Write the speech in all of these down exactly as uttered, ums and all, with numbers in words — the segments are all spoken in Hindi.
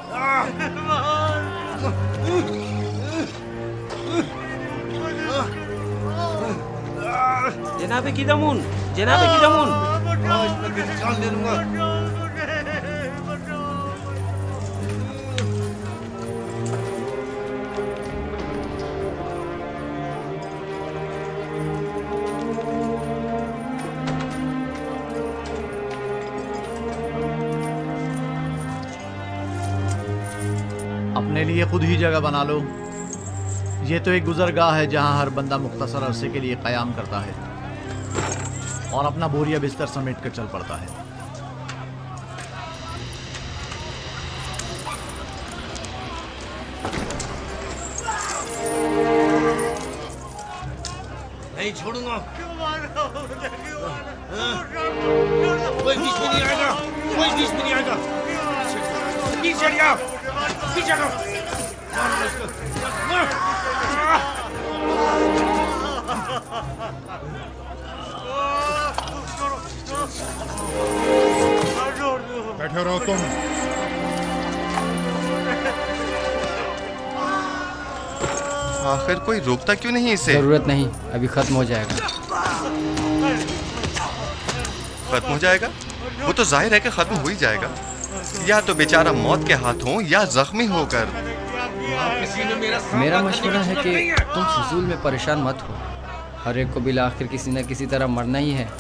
जनाबे किदामुन, जनाबे किदामुन। हाँ, इस पर मेरी जान ले लूंगा। अपने लिए खुद ही जगह बना लो। ये तो एक गुजरगाह है जहां हर बंदा मुख्तसर अरसे के लिए क़याम करता है और अपना बोरिया बिस्तर समेट कर चल पड़ता है। नहीं छोड़ूंगा। कोई बीच में नहीं आएगा, कोई बीच में नहीं आएगा। पीछे हट जाओ, पीछे हटो। बैठे रहो तुम। आखिर कोई रोकता क्यों नहीं इसे? जरूरत नहीं, अभी खत्म हो जाएगा। खत्म हो जाएगा? वो तो जाहिर है कि खत्म हो ही जाएगा। या तो बेचारा मौत के हाथों या जख्मी होकर। मेरा मशवरा है कि तुम फजूल में परेशान मत हो। हर एक को बिला आखिर किसी न किसी तरह मरना ही है।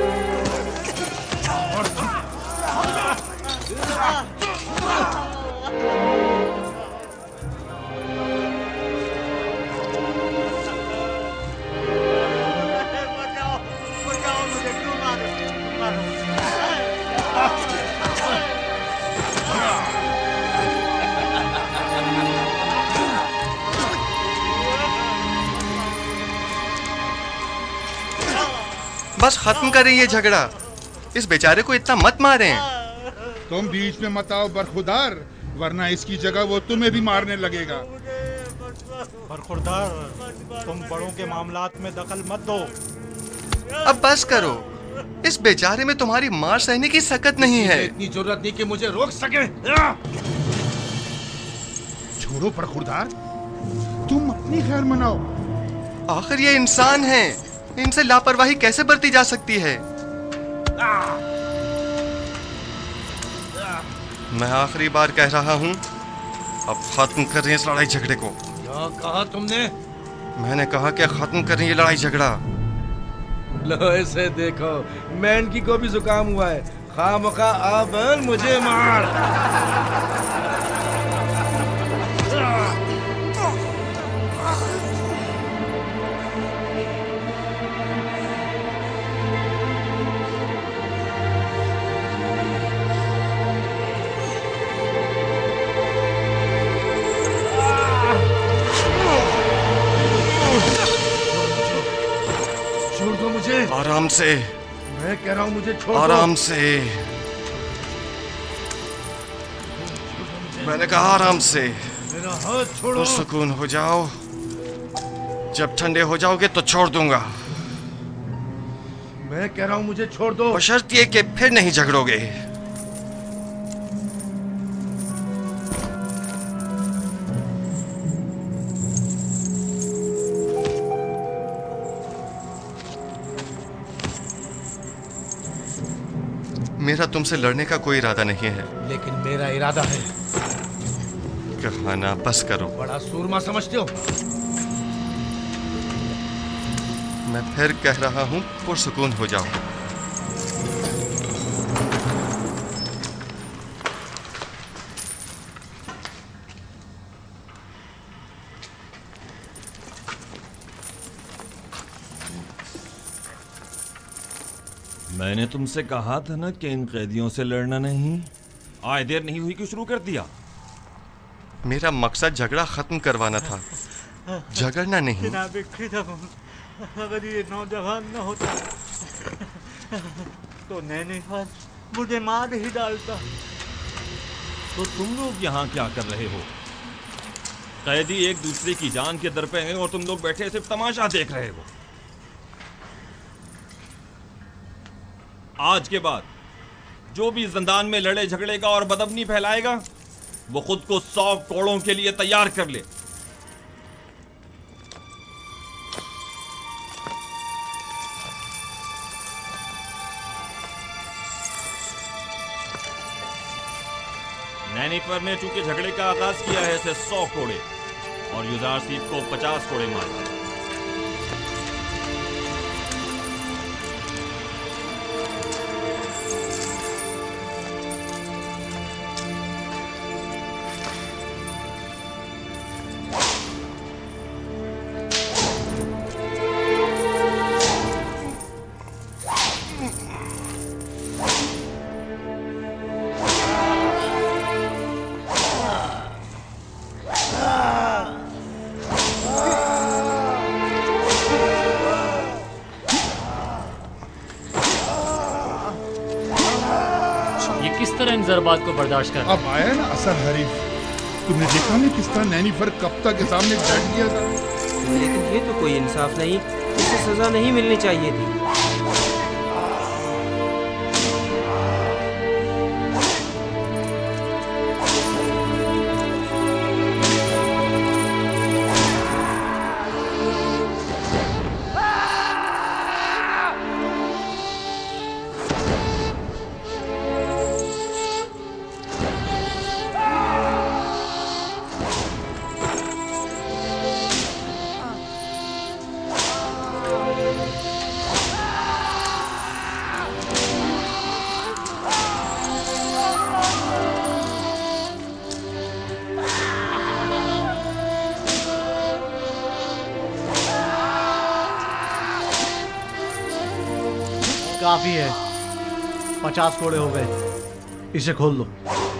बस खत्म करें ये झगड़ा। इस बेचारे को इतना मत मारें। तुम बीच में मत आओ बरखुरदार, वरना इसकी जगह वो तुम्हें भी मारने लगेगा। बरखुरदार, तुम बड़ों के मामलात में दखल मत दो। अब बस करो। इस बेचारे में तुम्हारी मार सहने की सकत नहीं है। इतनी जरूरत नहीं कि मुझे रोक सके। छोड़ो बरखुरदार, तुम अपनी खैर मनाओ। आखिर ये इंसान है, इनसे लापरवाही कैसे बरती जा सकती है? मैं आखिरी बार कह रहा हूं, अब खत्म कर रही है इस लड़ाई झगड़े को। क्या कहा तुमने? मैंने कहा कि खत्म कर रही है लड़ाई झगड़ा। लो इसे देखो, मैनकी को भी जुकाम हुआ है। खामखा अब मुझे मार। आराम से। मैं कह रहा हूं मुझे छोड़ दो। आराम से। मैंने कहा आराम से। मेरा हाथ छोड़ो। तो सुकून हो जाओ। जब ठंडे हो जाओगे तो छोड़ दूंगा। मैं कह रहा हूं मुझे छोड़ दो। बशर्त ये कि फिर नहीं झगड़ोगे। मेरा तुमसे लड़ने का कोई इरादा नहीं है। लेकिन मेरा इरादा है। कहना बस करो। बड़ा सूरमा समझते हो? मैं फिर कह रहा हूं, पुरसुकून हो जाओ। मैंने तुमसे कहा था ना कि इन कैदियों से लड़ना नहीं। आए देर नहीं हुई कि शुरू कर दिया। मेरा मकसद झगड़ा खत्म करवाना था, झगड़ना नहीं। अगर ये नौजवान न होता तो नैनीफाल मुझे मार ही डालता। तो तुम लोग यहाँ क्या कर रहे हो? कैदी एक दूसरे की जान के दर पे हैं और तुम लोग बैठे सिर्फ तमाशा देख रहे हो। आज के बाद जो भी जिंदान में लड़े झगड़ेगा और बदअमनी फैलाएगा वो खुद को सौ कोड़ों के लिए तैयार कर ले। नैनीफर ने चूंकि झगड़े का आगाज किया है इसे सौ कोड़े और युधारसीप को पचास कोड़े मारे। जरबात को बर्दाश्त कर। अब आया ना असल हरीफ। तुमने देखा नहीं किस तरह नैनीफर कप्ता के सामने डट गया था। लेकिन ये तो कोई इंसाफ नहीं, इसे सजा नहीं मिलनी चाहिए थी। काफी है, पचास कोड़े हो गए, इसे खोल लो।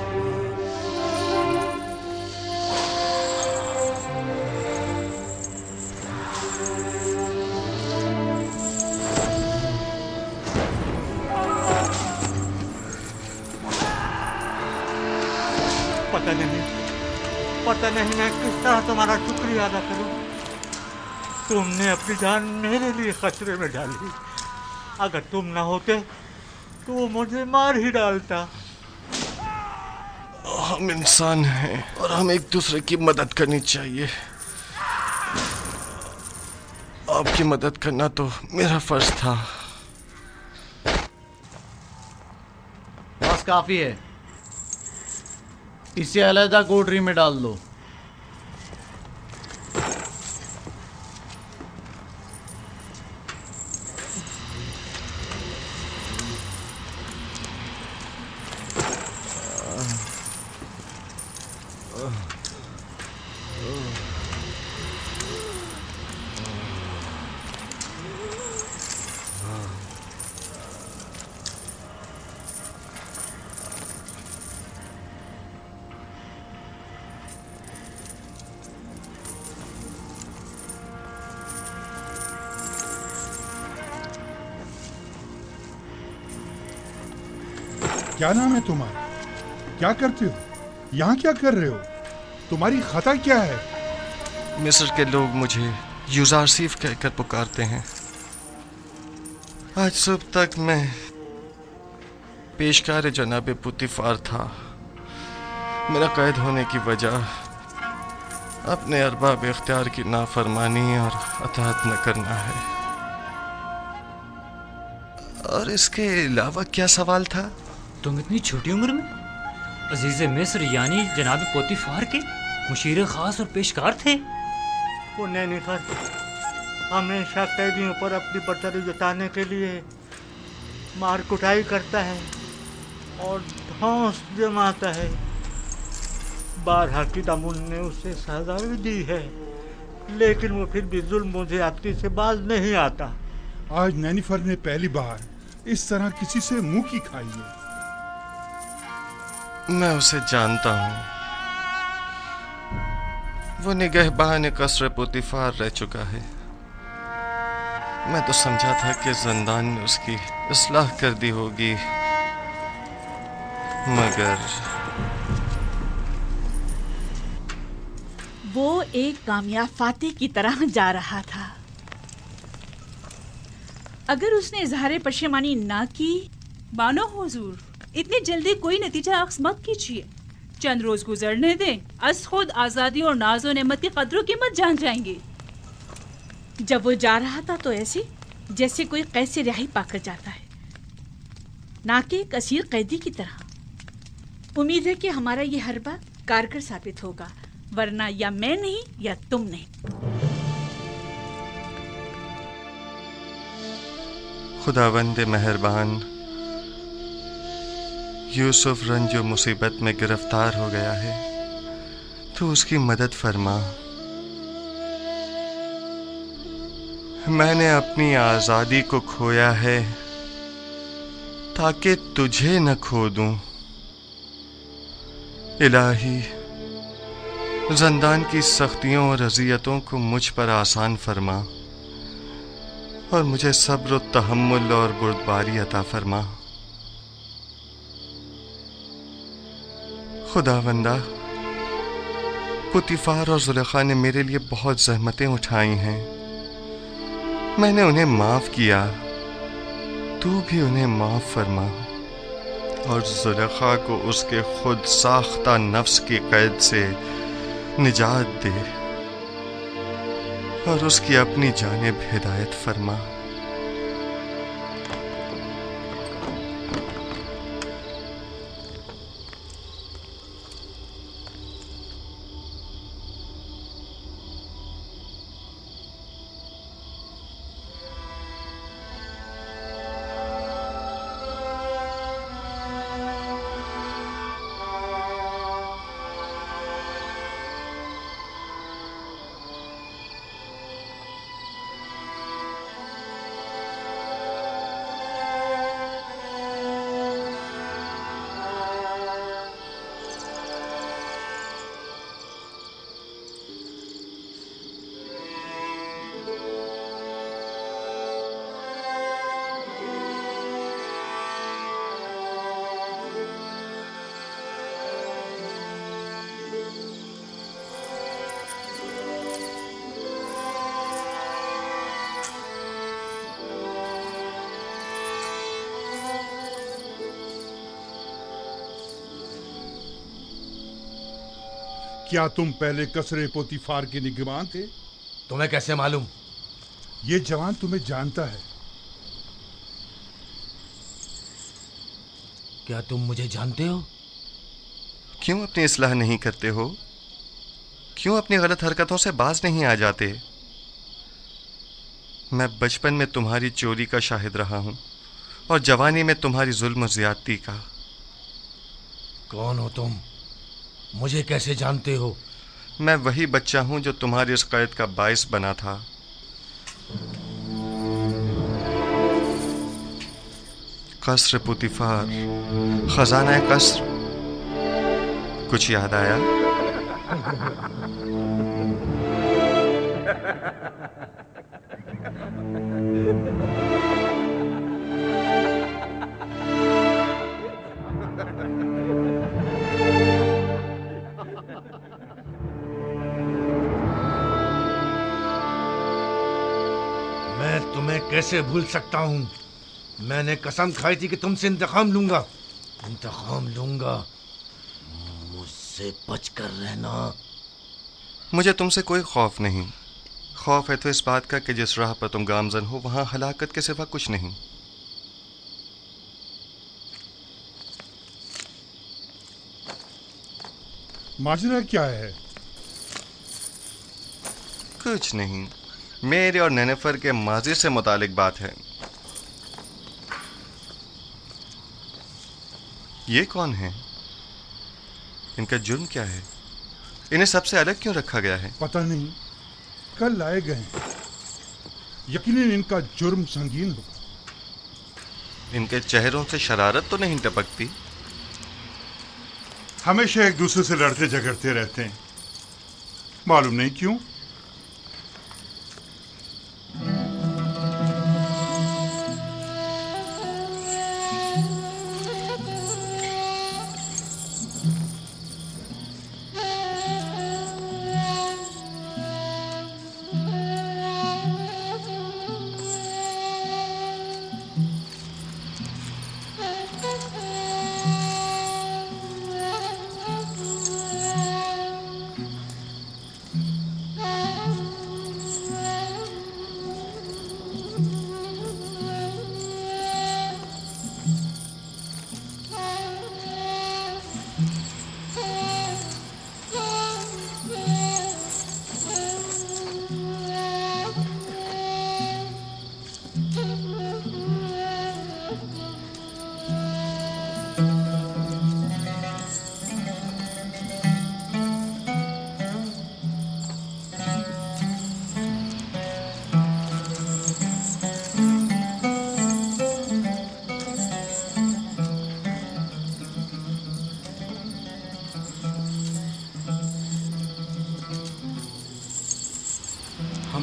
पता नहीं पता नहीं मैं किस तरह तुम्हारा शुक्रिया अदा करूं। तुमने अपनी जान मेरे लिए खतरे में डाली। अगर तुम ना होते तो वो मुझे मार ही डालता। हम इंसान हैं और हमें एक दूसरे की मदद करनी चाहिए। आपकी मदद करना तो मेरा फर्ज था। बस काफी है, इसे अलग कोठरी में डाल दो। क्या नाम है तुम्हारा? क्या करते हो? यहाँ क्या कर रहे हो? तुम्हारी खता क्या है? मिस्र के लोग मुझे युजारसीफ कहकर पुकारते हैं। आज सुबह तक मैं पेशकार जनाब पुतिफार था। मेरा कैद होने की वजह अपने अरबाब इख्तियार की नाफरमानी और अताअत न करना है। और इसके अलावा क्या सवाल था? तुम इतनी छोटी उम्र में अजीज मिस्र यानी जनाब पोतीफार के मुशीर खास और पेशकार थे। वो नैनीफर हमेशा कैदियों पर अपनी बर्तरी जताने के लिए मार कुटाई करता है और धौंस जमाता है। बारहा की दामुन ने उसे सजा भी दी है, लेकिन वो फिर भी जुल्म ज़्यादती से बाज नहीं आता। आज नैनीफर ने पहली बार इस तरह किसी से मुंह की खाई है। मैं उसे जानता हूँ। वो निगहबान कसर पुतिफार रह चुका है। मैं तो समझा था कि जिंदान ने उसकी इस्लाह कर दी होगी, मगर वो एक कामयाब फातिह की तरह जा रहा था। अगर उसने इजहार पशेमानी ना की। बानो हुजूर, इतनी जल्दी कोई नतीजा अख्ज़ मत कीजिए। चंद रोज गुजरने दें, अस खुद आजादी और नाजो नेमत की कदरों कीमत जान जाएंगे। जब वो जा रहा था तो ऐसे जैसे कोई कैद से रिहाई पाकर जाता है, ना कि एक असीर कैदी की तरह। उम्मीद है कि हमारा ये हरबा कारगर साबित होगा, वरना या मैं नहीं या तुम नहीं। खुदावंद मेहरबान, यूसुफ रंजो मुसीबत में गिरफ्तार हो गया है, तो उसकी मदद फरमा। मैंने अपनी आजादी को खोया है ताकि तुझे न खो दूं। इलाही, ज़ंदान की सख्तियों और अज़ियतों को मुझ पर आसान फरमा और मुझे सब्र, तहम्मुल और बुर्दबारी अता फरमा। खुदावंदा, पुतीफार और जुलेखा ने मेरे लिए बहुत ज़हमतें उठाई हैं। मैंने उन्हें माफ़ किया, तू भी उन्हें माफ़ फरमा और जुलेखा को उसके खुद साख्ता नफ्स की कैद से निजात दे और उसकी अपनी जानिब हिदायत फरमा। क्या तुम पहले कसरे पोतीफार के निगरान थे? तुम्हें कैसे मालूम? ये जवान तुम्हें जानता है। क्या तुम मुझे जानते हो? क्यों अपनी इस्लाह नहीं करते हो? क्यों अपनी गलत हरकतों से बाज नहीं आ जाते? मैं बचपन में तुम्हारी चोरी का शाहिद रहा हूं और जवानी में तुम्हारी जुल्म और ज्यादती का। कौन हो तुम? मुझे कैसे जानते हो? मैं वही बच्चा हूं जो तुम्हारी इस कैद का बाइस बना था। कसर पुतीफार, खजाना कसर, कुछ याद आया? मैं तुम्हें कैसे भूल सकता हूं? मैंने कसम खाई थी कि तुमसे इंतकाम लूंगा, इंतकाम लूंगा। मुझसे बचकर रहना। मुझे तुमसे कोई खौफ नहीं। खौफ है तो इस बात का कि जिस राह पर तुम गामजन हो वहां हलाकत के सिवा कुछ नहीं। माजरा क्या है? कुछ नहीं, मेरे और नेनेफर के माजी से मुतालिक बात है। ये कौन है? इनका जुर्म क्या है? इन्हें सबसे अलग क्यों रखा गया है? पता नहीं, कल लाए गए। यकीनन इनका जुर्म संगीन होगा। इनके चेहरों से शरारत तो नहीं टपकती? हमेशा एक दूसरे से लड़ते झगड़ते रहते हैं, मालूम नहीं क्यों।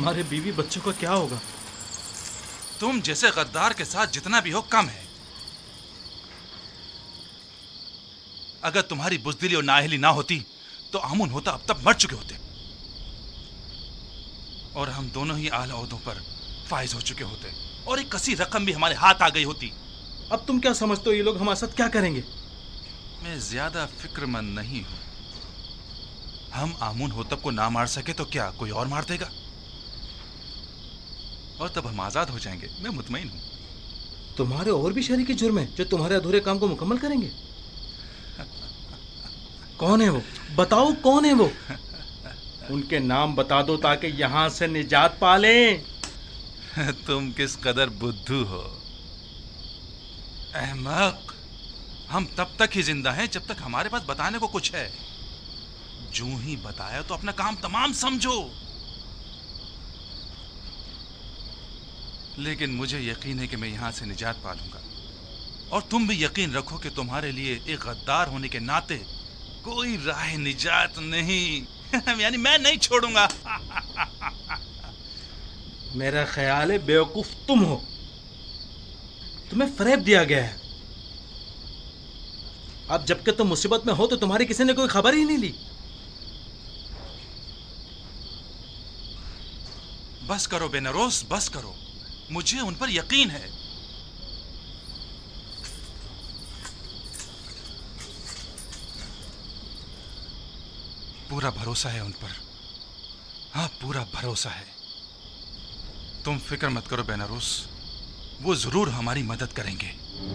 हमारे बीवी बच्चों का क्या होगा? तुम जैसे गद्दार के साथ जितना भी हो कम है। अगर तुम्हारी बुजदिली और नाअहली ना होती तो आमुन होता अब तक मर चुके होते, और हम दोनों ही आला ओहदों पर फाइज हो चुके होते, और एक कसी रकम भी हमारे हाथ आ गई होती। अब तुम क्या समझते हो ये लोग हमारे साथ क्या करेंगे? मैं ज्यादा फिक्रमंद नहीं हूं। हम आमुन होतब को ना मार सके तो क्या कोई और मार देगा, और तब हम आजाद हो जाएंगे। मैं मुतमईन हूं। तुम्हारे और भी शरीके जुर्म हैं जो तुम्हारे अधूरे काम को मुकम्मल करेंगे। कौन है वो? बताओ कौन है वो? उनके नाम बता दो ताकि यहां से निजात पा लें। तुम किस कदर बुद्धू हो अहमक। हम तब तक ही जिंदा हैं जब तक हमारे पास बताने को कुछ है। जो ही बताया तो अपना काम तमाम समझो। लेकिन मुझे यकीन है कि मैं यहां से निजात पा लूंगा, और तुम भी यकीन रखो कि तुम्हारे लिए एक गद्दार होने के नाते कोई राह निजात नहीं। यानी मैं नहीं छोड़ूंगा। मेरा ख्याल है बेवकूफ तुम हो। तुम्हें फरेब दिया गया है। अब जबकि तुम मुसीबत में हो तो तुम्हारी किसी ने कोई खबर ही नहीं ली। बस करो बेनरोस, बस करो। मुझे उन पर यकीन है। पूरा भरोसा है उन पर। हाँ, पूरा भरोसा है। तुम फिक्र मत करो बेनारोस, वो जरूर हमारी मदद करेंगे।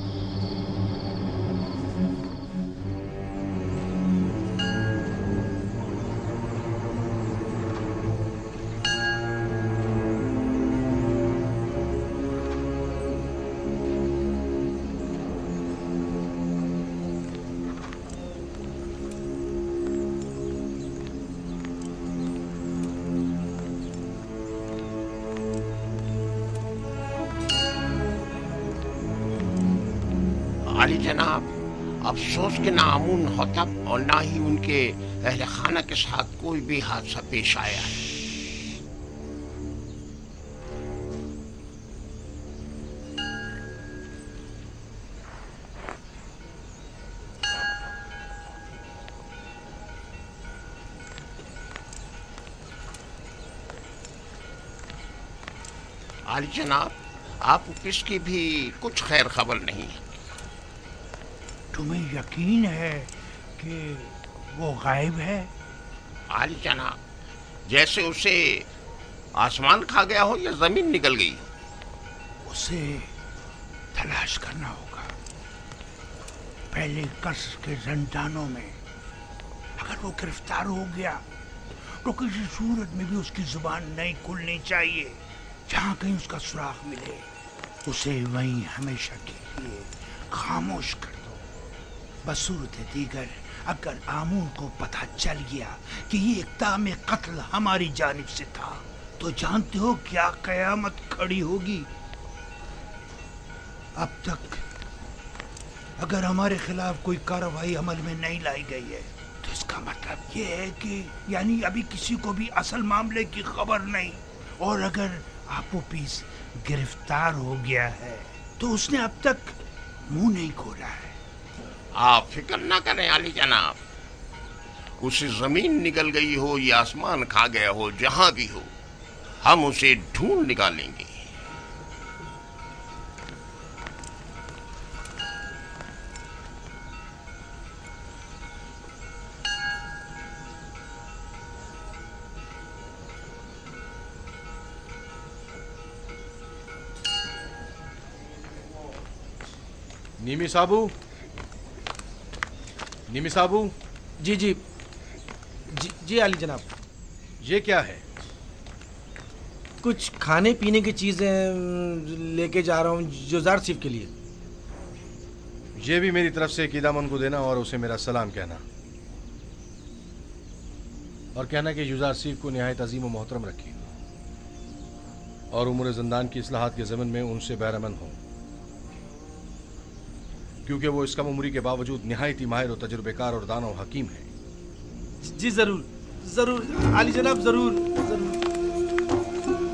अली जनाब, अफसोस के ना आमुन होतब और ना ही उनके अहले खाना के साथ कोई भी हादसा पेश आया है। अली जनाब, आपको किसकी भी कुछ खैर खबर नहीं है। तुम्हें यकीन है कि वो गायब है? आली जनाब, जैसे उसे आसमान खा गया हो या जमीन निकल गई हो। उसे तलाश करना होगा। पहले कसर के जंजानों में अगर वो गिरफ्तार हो गया तो किसी सूरत में भी उसकी जुबान नहीं खुलनी चाहिए। जहां कहीं उसका सुराग मिले उसे वहीं हमेशा के लिए खामोश कर दो। बसूरत दीगर अगर आमून को पता चल गया कि ये इक़दाम कत्ल हमारी जानिब से था तो जानते हो क्या कयामत खड़ी होगी। अब तक अगर हमारे खिलाफ कोई कार्रवाई अमल में नहीं लाई गई है तो इसका मतलब ये है कि यानी अभी किसी को भी असल मामले की खबर नहीं, और अगर आपोपीस गिरफ्तार हो गया है तो उसने अब तक मुंह नहीं खोला है। आप फिक्र ना करें अली जनाब, उसे जमीन निकल गई हो या आसमान खा गया हो, जहां भी हो हम उसे ढूंढ निकालेंगे। निमी साबू, निमी साबू। जी जी जी जी अली जनाब। ये क्या है? कुछ खाने पीने की चीजें लेके जा रहा हूँ जुजार सिफ के लिए। ये भी मेरी तरफ से कीदामन को देना और उसे मेरा सलाम कहना, और कहना कि जुजार सिफ को निहायत अजीम व मोहतरम रखी और उम्र ज़िंदान की इस्लाहात के ज़मन में उनसे बैरमन हो, क्योंकि वो इस कम उम्री के बावजूद निहायत ही माहिर और तजुर्बेकार और दाना और हकीम है। जी जरूर जरूर आली जनाब, जरूर जरूर।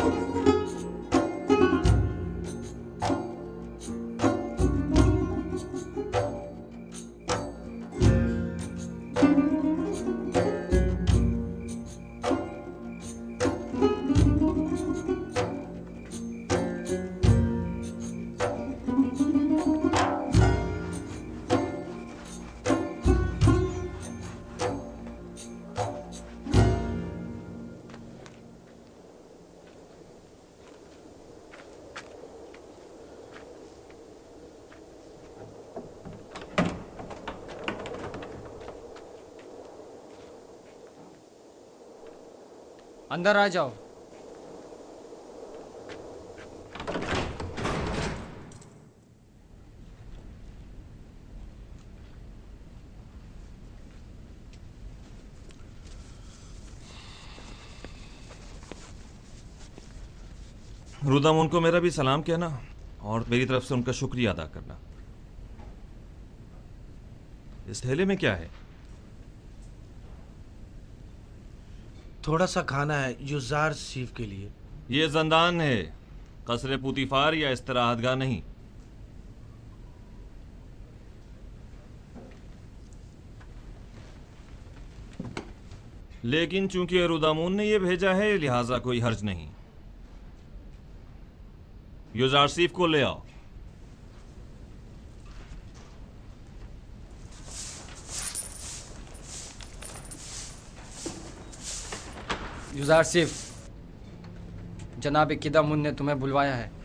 अंदर आ जाओ। रुदामुन को मेरा भी सलाम कहना और मेरी तरफ से उनका शुक्रिया अदा करना। इस थैले में क्या है? थोड़ा सा खाना है युजार सीफ के लिए। ये जंदान है, कसरे पुतीफार या इस्तराहतगाह नहीं। लेकिन चूंकि रुदामुन ने ये भेजा है लिहाजा कोई हर्ज नहीं। युजार सीफ को ले आओ। युजार सिफ, जनाब किदामुन ने तुम्हें बुलवाया है।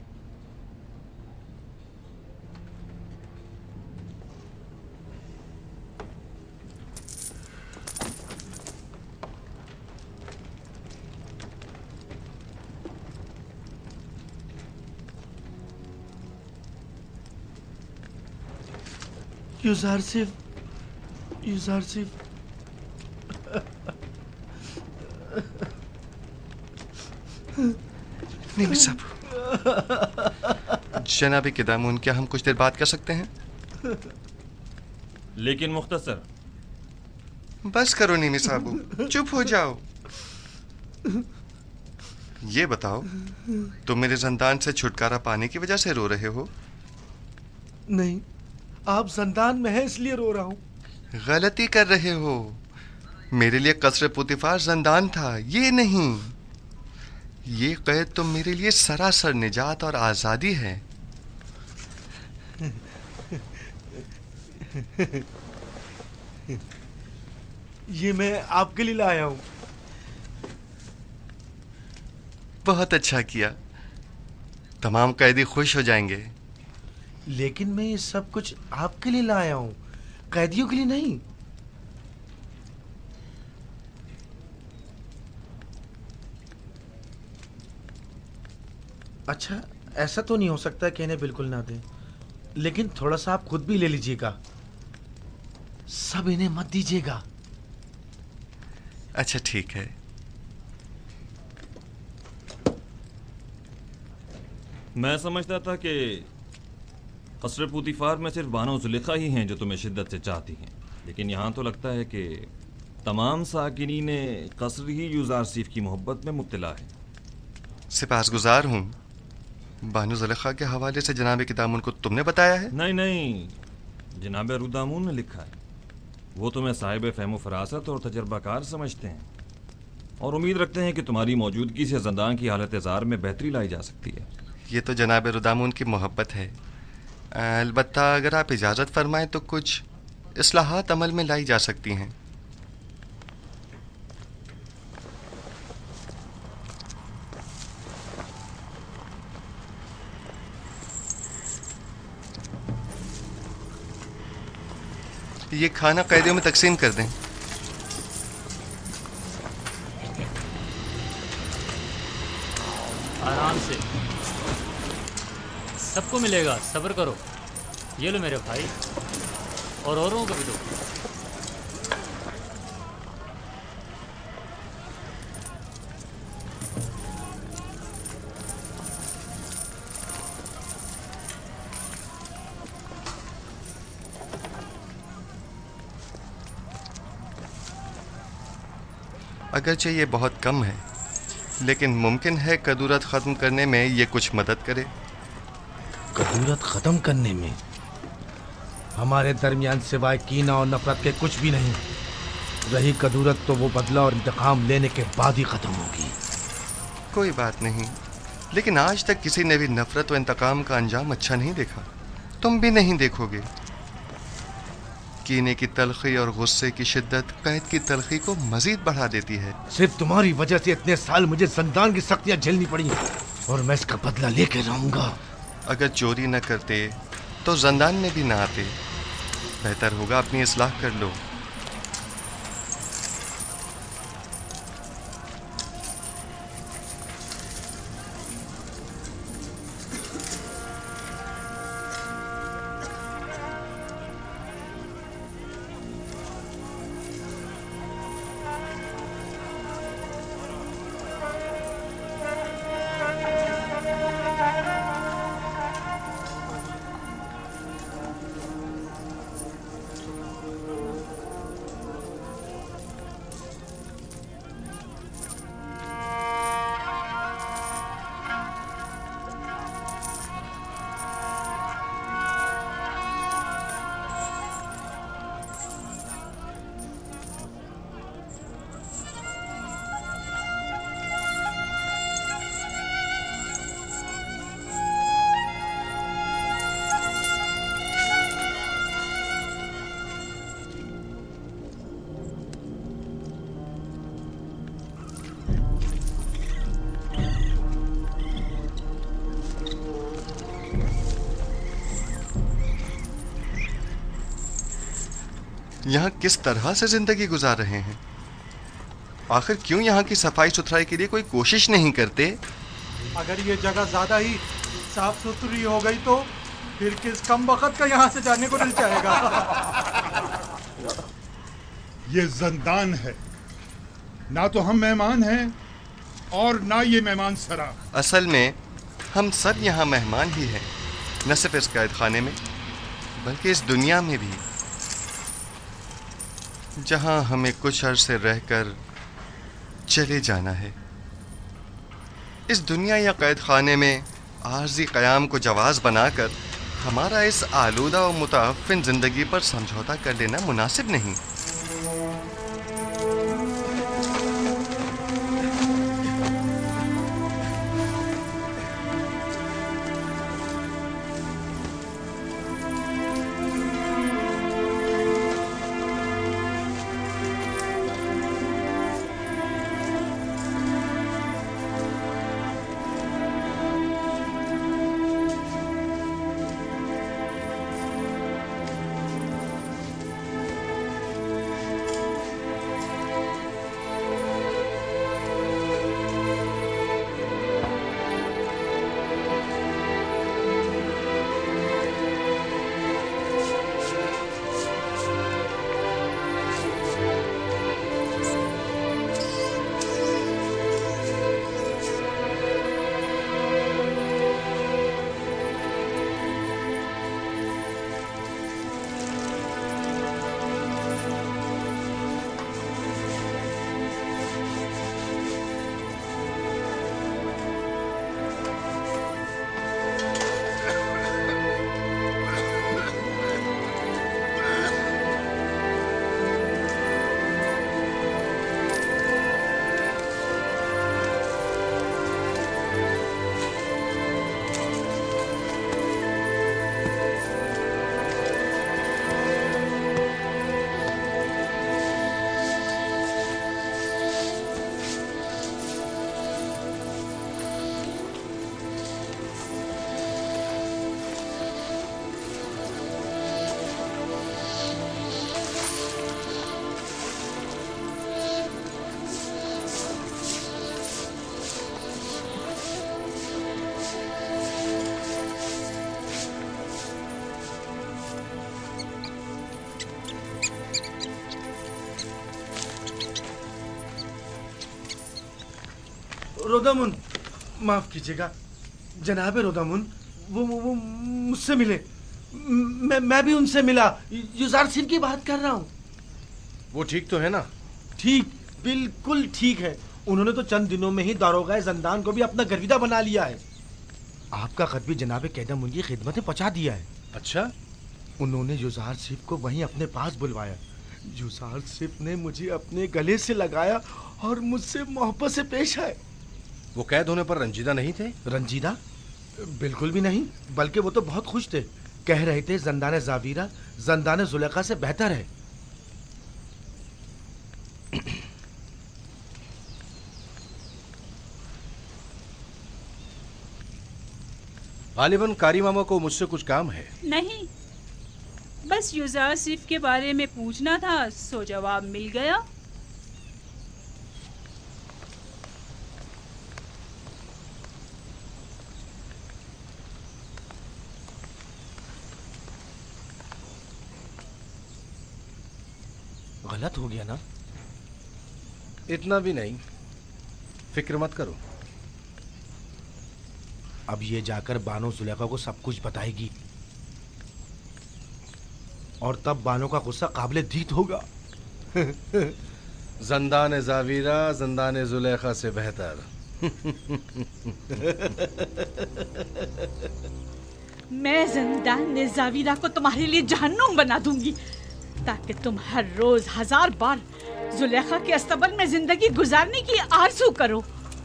युजार सिफ, युजार सिफ। नहीं साहब, जनाब किदामुन, क्या हम कुछ देर बात कर सकते हैं? लेकिन मुख्तसर। बस करो नीमी साहब, चुप हो जाओ। ये बताओ, तुम मेरे जंदान से छुटकारा पाने की वजह से रो रहे हो? नहीं, आप जंदान में हैं इसलिए रो रहा हूं। गलती कर रहे हो। मेरे लिए कसरे पुतीफार जंदान था, ये नहीं। ये कैद तो मेरे लिए सरासर निजात और आजादी है। ये मैं आपके लिए लाया हूं। बहुत अच्छा किया, तमाम कैदी खुश हो जाएंगे। लेकिन मैं ये सब कुछ आपके लिए लाया हूं, कैदियों के लिए नहीं। अच्छा, ऐसा तो नहीं हो सकता कि इन्हें बिल्कुल ना दें, लेकिन थोड़ा सा आप खुद भी ले लीजिएगा। सब इन्हें मत दीजिएगा। अच्छा ठीक है। मैं समझता था कि कसरे पुतीफार में सिर्फ बानो जुलेखा ही हैं जो तुम्हें शिद्दत से चाहती हैं, लेकिन यहाँ तो लगता है कि तमाम साकिनीन कसर ही युजार सीफ की मोहब्बत में मुब्तला है। सिपासगुजार हूँ। बानो जुलेखा के हवाले से जनाब किदामुन को तुमने बताया है? नहीं नहीं, जनाब रुदामुन ने लिखा है। वो तुम्हें साहिब फहम फरासत और तजर्बाकार समझते हैं और उम्मीद रखते हैं कि तुम्हारी मौजूदगी से जंदान की हालत ज़ार में बेहतरी लाई जा सकती है। ये तो जनाब रुदामुन की मोहब्बत है। अलबत्ता अगर आप इजाज़त फरमाएं तो कुछ इस्लाहात अमल में लाई जा सकती हैं। ये खाना कैदियों में तकसीम कर दें। आराम से, सबको मिलेगा, सब्र करो। ये लो मेरे भाई, और औरों को भी दो। अगरचे ये बहुत कम है, लेकिन मुमकिन है कदूरत ख़त्म करने में ये कुछ मदद करे। कदूरत ख़त्म करने में? हमारे दरमियान सिवाय कीना और नफरत के कुछ भी नहीं। रही कदूरत तो वो बदला और इंतकाम लेने के बाद ही ख़त्म होगी। कोई बात नहीं, लेकिन आज तक किसी ने भी नफरत व इंतकाम का अंजाम अच्छा नहीं देखा। तुम भी नहीं देखोगे। कीने की तलखी और गुस्से की शिद्दत कैद की तलखी को मजीद बढ़ा देती है। सिर्फ तुम्हारी वजह से इतने साल मुझे जिंदान की सख्तियां झेलनी पड़ी और मैं इसका बदला लेके रहूंगा। अगर चोरी न करते तो जिंदान में भी ना आते। बेहतर होगा अपनी इस्लाह कर लो। यहाँ किस तरह से जिंदगी गुजार रहे हैं? आखिर क्यों यहाँ की सफाई सुथराई के लिए कोई कोशिश नहीं करते? अगर ये जगह ज्यादा ही साफ सुथरी हो गई तो फिर किस कम वक्त का यहाँ से जाने को दिल चाहेगा। ये जिंदान है, ना तो हम मेहमान हैं और ना ये मेहमान सरा। असल में हम सब यहाँ मेहमान ही हैं, न सिर्फ इस कैद खाने में बल्कि इस दुनिया में भी, जहाँ हमें कुछ अरसे रहकर चले जाना है। इस दुनिया या कैद खाने में आर्जी क़याम को जवाज़ बनाकर हमारा इस आलूदा और मुताफ़िन ज़िंदगी पर समझौता कर लेना मुनासिब नहीं। रोदामुन, माफ कीजिएगा जनाब रोदामुन, वो वो मुझसे मिले। मैं मैं भी उनसे मिला। युजार सिंह की बात कर रहा हूँ। वो ठीक तो है ना? ठीक, बिल्कुल ठीक है। उन्होंने तो चंद दिनों में ही दारोगा जंदान को भी अपना गर्विदा बना लिया है। आपका खत भी जनाब कैदम उनकी खिदमत में पहुंचा दिया है। अच्छा? उन्होंने युजार सिफ को वहीं अपने पास बुलवाया। युजार सिफ ने मुझे अपने गले से लगाया और मुझसे मोहब्बत से पेश आए। वो कैद होने पर रंजीदा नहीं थे? रंजीदा? बिल्कुल भी नहीं, बल्कि वो तो बहुत खुश थे। कह रहे थे जंदान जावीरा जंदान जुलेखा से बेहतर है। गालिबन कारी मामा को मुझसे कुछ काम है। नहीं, बस युजार सिफ के बारे में पूछना था, सो जवाब मिल गया। गलत हो गया ना? इतना भी नहीं, फिक्र मत करो। अब ये जाकर बानो जुलेखा को सब कुछ बताएगी और तब बानो का गुस्सा काबिले दीद होगा। जंदान जावीरा जंदान जुलेखा से बेहतर। मैं जंदान जावीरा को तुम्हारे लिए जहन्नुम बना दूंगी ताकि तुम हर रोज हजार बार जुलेखा के अस्तबल में जिंदगी गुजारने की आरज़ू करो।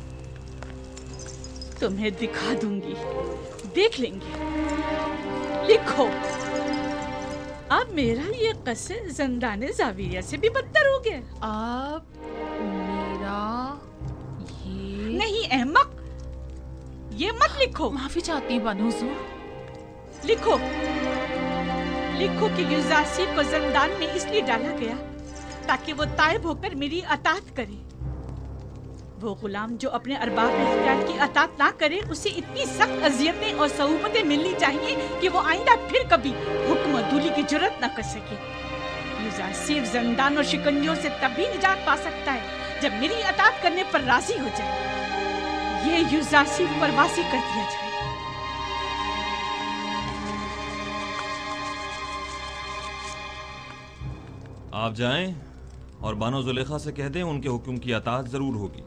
तुम्हें दिखा दूंगी, देख लेंगे। लिखो, अब मेरा ये कस्से जंदान जावीरिया से भी बदतर हो गया। अब मेरा ये नहीं अहमक, ये मत लिखो। माफी चाहती हूँ बानो हुजूर। लिखो लिखो कि युजासी को जंदान में इसलिए डाला गया ताकि वो ताइब होकर मेरी अतात करे। वो गुलाम जो अपने अरबाब इख्तियार की अतात ना करे, उसे इतनी सख्त अजियतें और सहूमतें मिलनी चाहिए कि वो आइंदा फिर कभी हुक्म अदूली की जुर्रत न कर सके। युजासी जंदान और शिकंजों से तभी निजात पा सकता है जब मेरी अतात करने पर राजी हो जाए। ये युजासी पर वासी कर दिया जाए। आप जाएं और बानो जुलेखा से कह दें उनके हुक्म की अताअत जरूर होगी।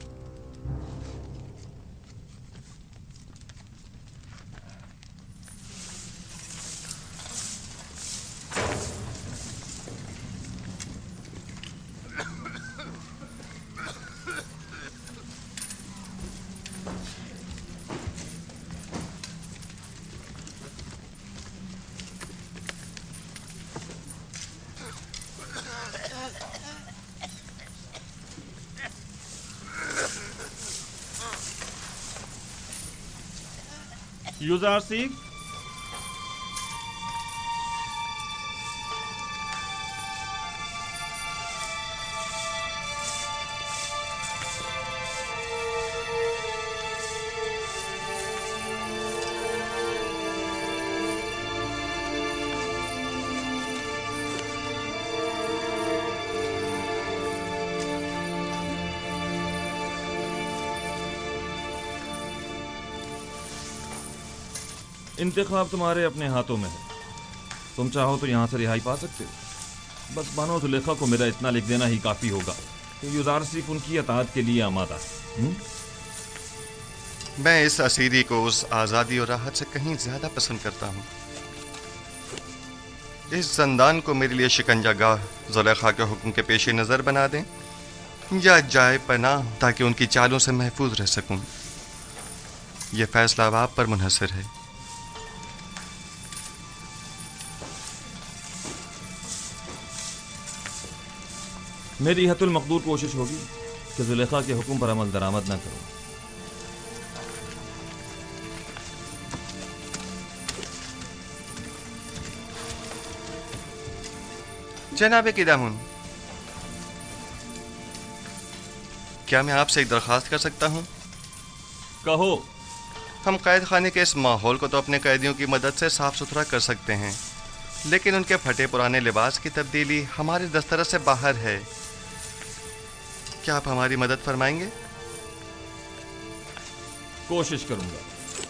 युजार सिफ, इंतखाब तुम्हारे अपने हाथों में है। तुम चाहो तो यहाँ से रिहाई पा सकते हो। बस बानो जुलेखा को मेरा इतना लिख देना ही काफी होगा कि युजार सिफ उनकी अताअत के लिए आमादा है। मैं इस असीरी को उस आज़ादी और राहत से कहीं ज्यादा पसंद करता हूँ। इस जंदान को मेरे लिए शिकंजागाह जुलेखा के हुक्म के पेश नज़र बना दें या जाए पनाह ताकि उनकी चालों से महफूज रह सकूं। यह फैसला अब आप पर मुनहसर है। मेरी हतुल मकदूर कोशिश होगी कि जुलेखा के हुक्म पर अमल दरामद न करो। जनाब किदामुन, क्या मैं आपसे एक दरख्वास्त कर सकता हूँ? कहो। हम कैद खाने के इस माहौल को तो अपने कैदियों की मदद से साफ सुथरा कर सकते हैं, लेकिन उनके फटे पुराने लिबास की तब्दीली हमारे दस्तरस से बाहर है। क्या आप हमारी मदद फरमाएंगे? कोशिश करूंगा।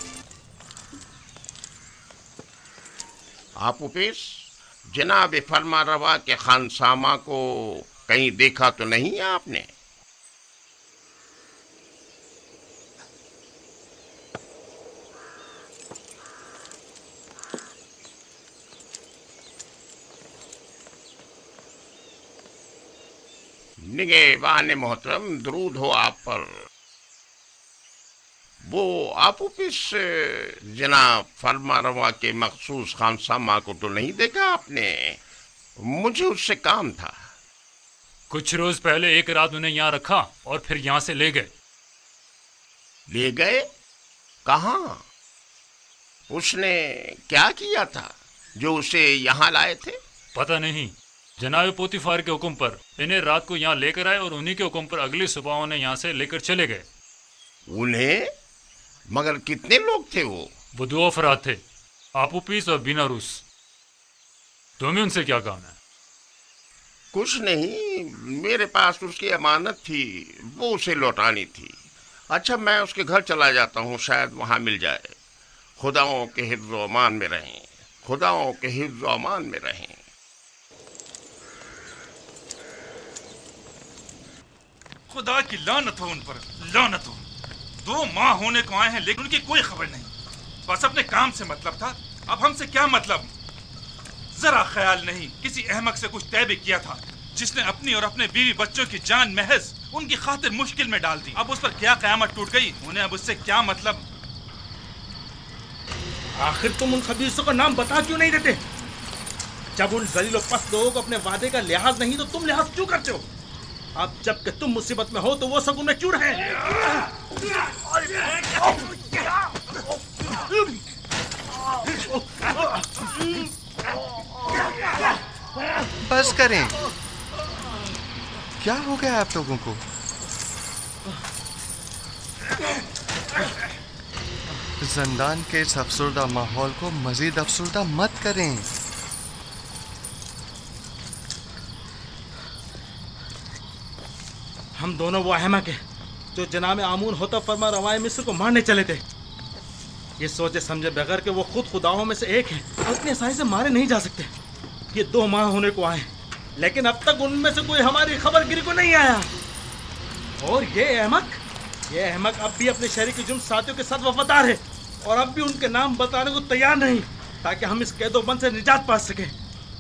आप उपेश, जनाब फरमा रवा के खानसामा को कहीं देखा तो नहीं है आपने? निगहबान मोहतरम, दरूद हो आप पर। वो आप ऑफिस जनाब फरमा रवा के मखसूस खानसामा को तो नहीं देखा आपने? मुझे उससे काम था। कुछ रोज पहले एक रात उन्हें यहाँ रखा और फिर यहाँ से ले गए। ले गए? कहाँ? उसने क्या किया था जो उसे यहाँ लाए थे? पता नहीं, जनाब पोतीफार के हुक्म पर इन्हें रात को यहाँ लेकर आए और उन्हीं के हुक्म पर अगली सुबह उन्हें यहाँ से लेकर चले गए। उन्हें? मगर कितने लोग थे वो? वो दो अफराद थे, आपूपीस और बीना रूस। तुम्हें उनसे क्या काम है? कुछ नहीं, मेरे पास उसकी अमानत थी, वो उसे लौटानी थी। अच्छा, मैं उसके घर चला जाता हूँ, शायद वहाँ मिल जाए। खुदाओं के हिफ्ज़ व अमान में रहें, खुदाओं के हिफ्ज़ व अमान में रहें। खुदा की लानत हो उन पर, लानत हो। दो माह होने को आए हैं लेकिन उनकी कोई खबर नहीं। बस अपने काम से मतलब था, अब हमसे क्या मतलब? जरा ख्याल नहीं, किसी अहमक से कुछ तय भी किया था जिसने अपनी और अपने बीवी बच्चों की जान महज उनकी खातिर मुश्किल में डाल दी। अब उस पर क्या कयामत टूट गई, उन्हें अब उससे क्या मतलब? आखिर तुम उन खबीसों का नाम बता क्यों नहीं देते? जब उन जलीलो पस्त लोगों को अपने वादे का लिहाज नहीं तो तुम लिहाज क्यों करते हो? अब जबकि तुम मुसीबत में हो तो वो सब उनमें क्यों रहे? बस करें, क्या हो गया आप लोगों को? जिंदान के इस अफसरदा माहौल को मजीद अफसरदा मत करें। हम दोनों वो अहमक हैं जो जनाब आमून होता फरमा रवाए मिस्र को मारने चले थे। ये सोचे समझे बगैर कि वो खुद खुदाओं में से एक है और इतनी आसानी से मारे नहीं जा सकते। ये दो माह होने को आए लेकिन अब तक उनमें से कोई हमारी खबरगिरी को नहीं आया। और ये अहमक ये अहमक अब भी अपने शहरी के जुर्म साथियों के साथ वफादार है और अब भी उनके नाम बताने को तैयार नहीं ताकि हम इस कैदोबंद से निजात पा सकें।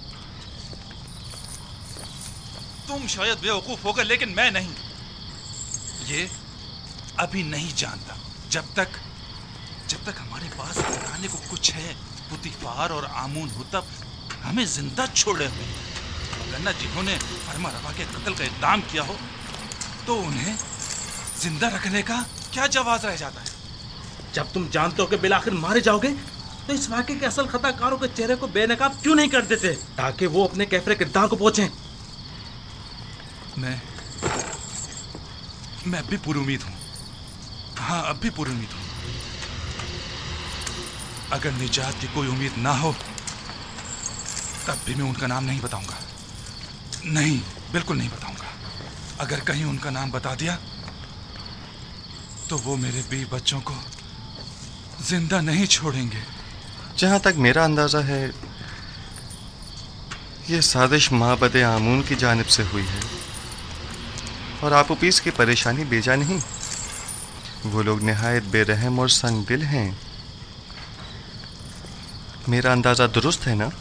तुम शायद बेवकूफ होगा लेकिन मैं नहीं। ये अभी नहीं जानता। जब तक जब तक हमारे पास बताने को कुछ है, पुतीफार और आमून हुतब हमें जिंदा छोड़े हुए, वरना जिन्होंने फरमा रवा के कत्ल का इक़दाम किया हो तो उन्हें जिंदा रखने का क्या जवाब रह जाता है? जब तुम जानते हो कि बिलाखिर मारे जाओगे तो इस वाक़े के असल खताकारों के चेहरे को बेनकाब क्यों नहीं कर देते ताकि वो अपने कैफरे किरदार को पहुंचे? मैं मैं अब भी पूरी उम्मीद हूं। हाँ, अब भी पूरी उम्मीद हूं। अगर निजात की कोई उम्मीद ना हो तब भी मैं उनका नाम नहीं बताऊंगा। नहीं, बिल्कुल नहीं बताऊंगा। अगर कहीं उनका नाम बता दिया तो वो मेरे बीवी बच्चों को जिंदा नहीं छोड़ेंगे। जहां तक मेरा अंदाजा है ये साजिश माबद आमून की जानिब से हुई है और आपूपीस की परेशानी बेजा नहीं। वो लोग निहायत बेरहम और संग दिल हैं। मेरा अंदाजा दुरुस्त है ना?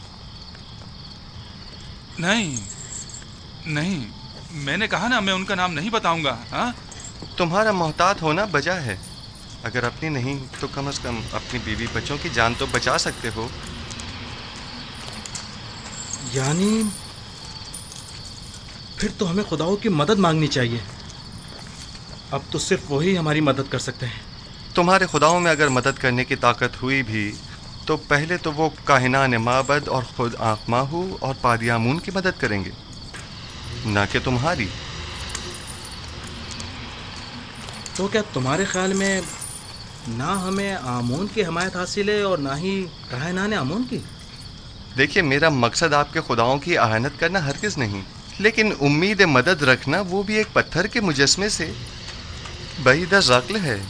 नहीं नहीं, मैंने कहा ना मैं उनका नाम नहीं बताऊंगा। हाँ, तुम्हारा मोहतात होना बजा है। अगर अपनी नहीं तो कम से कम अपनी बीवी बच्चों की जान तो बचा सकते हो। यानी फिर तो हमें खुदाओं की मदद मांगनी चाहिए। अब तो सिर्फ वही हमारी मदद कर सकते हैं। तुम्हारे खुदाओं में अगर मदद करने की ताकत हुई भी तो पहले तो वो काहिनान माबद और खुद आखमाहू और पादियामून की मदद करेंगे, ना कि तुम्हारी। तो क्या तुम्हारे ख्याल में ना हमें आमून की हमायत हासिल है और ना ही काहिनान आमून की? देखिए, मेरा मकसद आपके खुदाओं की आहानत करना हरगिज़ नहीं, लेकिन उम्मीद मदद रखना वो भी एक पत्थर के मुजस्मे से बईद अज़ अक्ल है।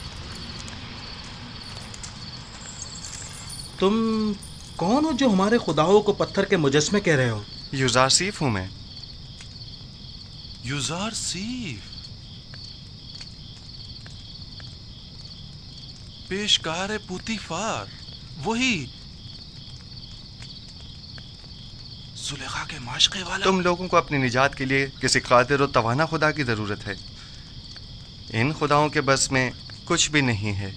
तुम कौन हो जो हमारे खुदाओं को पत्थर के मुजस्मे कह रहे हो? युजारसीफ हूं मैं। युजारसीफ? पेशकार पुतीफार, वही। जुलेखा के माशके वाला। तुम लोगों को अपनी निजात के लिए किसी कादिर और तवाना खुदा की जरूरत है। इन खुदाओं के बस में कुछ भी नहीं है।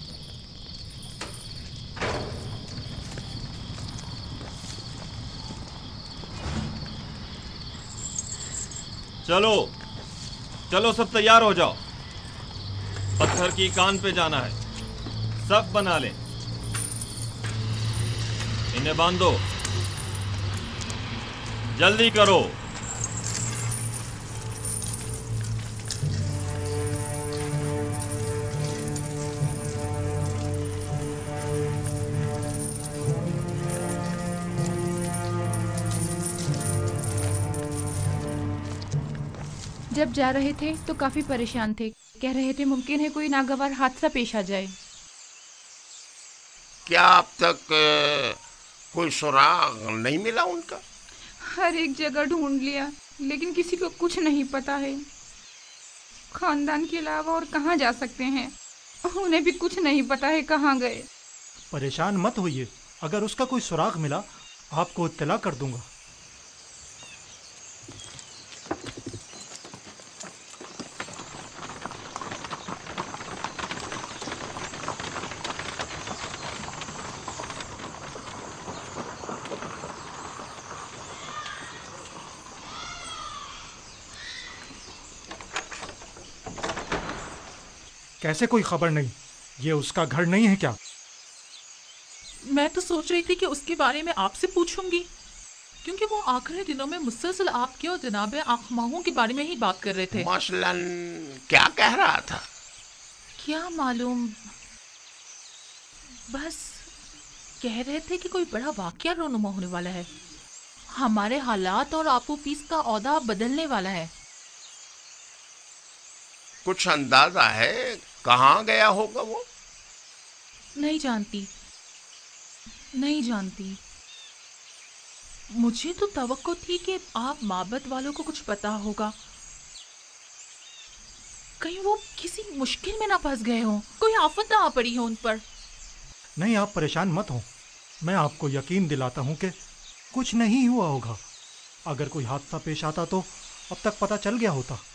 चलो चलो, सब तैयार हो जाओ। पत्थर की कान पे जाना है। सब बना ले। इन्हें बांधो, जल्दी करो। जब जा रहे थे तो काफी परेशान थे। कह रहे थे मुमकिन है कोई नागवार हादसा पेश आ जाए। क्या अब तक कोई सुराग नहीं मिला उनका? हर एक जगह ढूंढ लिया, लेकिन किसी को कुछ नहीं पता है। खानदान के अलावा और कहाँ जा सकते हैं, उन्हें भी कुछ नहीं पता है कहाँ गए। परेशान मत होइए, अगर उसका कोई सुराग मिला आपको इत्तला कर दूंगा। कैसे कोई खबर नहीं? ये उसका घर नहीं है क्या? मैं तो सोच रही थी कि उसके बारे में आपसे पूछूंगी, क्योंकि वो आखिरी दिनों में मुसलसल आपके और जनाब आखमाहों के बारे में ही बात कर रहे थे। मसलन क्या कह रहा था? क्या मालूम, बस कह रहे थे कि कोई बड़ा वाकया रोनुमा होने वाला है। हमारे हालात और आपो पीस का औदा बदलने वाला है। कुछ अंदाजा है कहाँ गया होगा वो? नहीं जानती, नहीं जानती। मुझे तो तवक्को थी कि आप माबद वालों को कुछ पता होगा। कहीं वो किसी मुश्किल में ना फंस गए हों, कोई आफत ना आ पड़ी हो उन पर। नहीं, आप परेशान मत हो। मैं आपको यकीन दिलाता हूँ कि कुछ नहीं हुआ होगा। अगर कोई हादसा पेश आता तो अब तक पता चल गया होता।